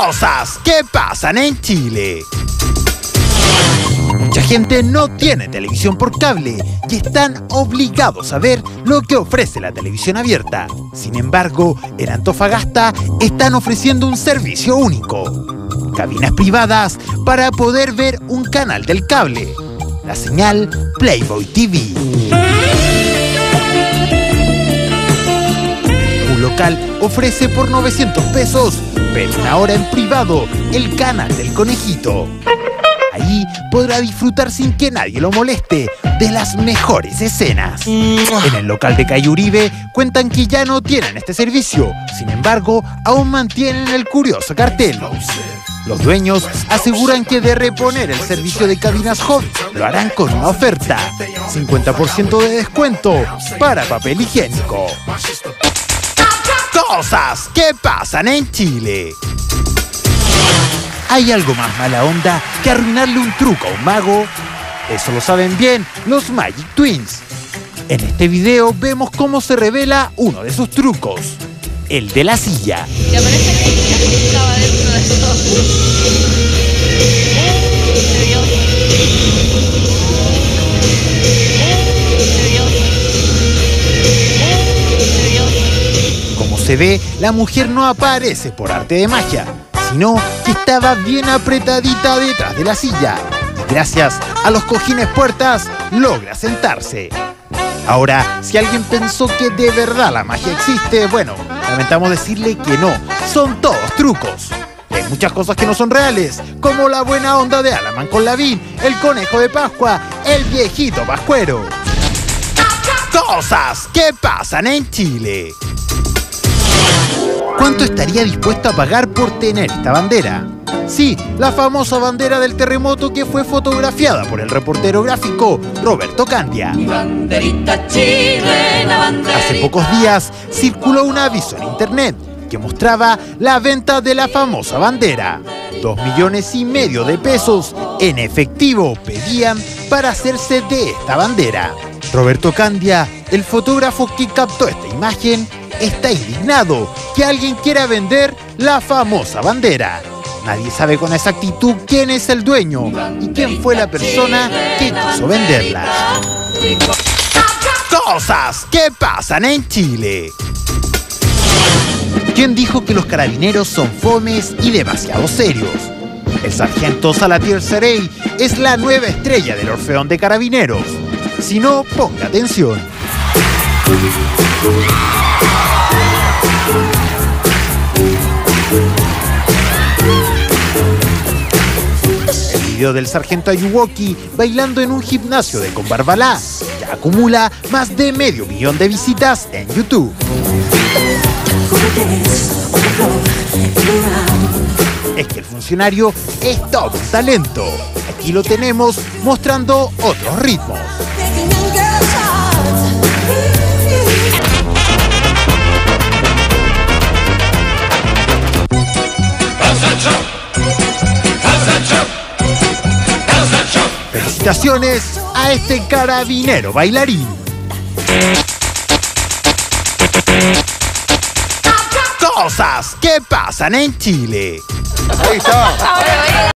Cosas que pasan en Chile. Mucha gente no tiene televisión por cable y están obligados a ver lo que ofrece la televisión abierta. Sin embargo, en Antofagasta están ofreciendo un servicio único: cabinas privadas para poder ver un canal del cable, la señal Playboy TV. Un local ofrece por 900 pesos, pero una hora en privado, el canal del conejito. Ahí podrá disfrutar sin que nadie lo moleste de las mejores escenas. En el local de Calle Uribe cuentan que ya no tienen este servicio, sin embargo, aún mantienen el curioso cartel. Los dueños aseguran que de reponer el servicio de cabinas hot lo harán con una oferta: 50% de descuento para papel higiénico. Cosas que pasan en Chile. ¿Hay algo más mala onda que arruinarle un truco a un mago? Eso lo saben bien los Magic Twins. En este video vemos cómo se revela uno de sus trucos: el de la silla. Y aparece que estaba dentro de eso. Se vio. Se vio. Como se ve, la mujer no aparece por arte de magia, sino que estaba bien apretadita detrás de la silla y gracias a los cojines puertas logra sentarse. Ahora, si alguien pensó que de verdad la magia existe, bueno, lamentamos decirle que no, son todos trucos. Y hay muchas cosas que no son reales, como la buena onda de Alaman con Lavín, el conejo de Pascua, el viejito pascuero. Cosas que pasan en Chile. ¿Cuánto estaría dispuesto a pagar por tener esta bandera? Sí, la famosa bandera del terremoto que fue fotografiada por el reportero gráfico Roberto Candia. Hace pocos días circuló un aviso en internet que mostraba la venta de la famosa bandera. 2,5 millones de pesos en efectivo pedían para hacerse de esta bandera. Roberto Candia, el fotógrafo que captó esta imagen, está indignado que alguien quiera vender la famosa bandera. Nadie sabe con exactitud quién es el dueño y quién fue la persona que quiso venderla. Cosas que pasan en Chile. ¿Quién dijo que los carabineros son fomes y demasiado serios? El sargento Salatiel Serey es la nueva estrella del Orfeón de Carabineros. Si no, ponga atención. El video del sargento Ayuwoki bailando en un gimnasio de Combarbalá ya acumula más de 500 000 de visitas en YouTube. Es que el funcionario es todo un talento. Aquí lo tenemos mostrando otros ritmos. Felicitaciones a este carabinero bailarín. Cosas que pasan en Chile. Ahí está.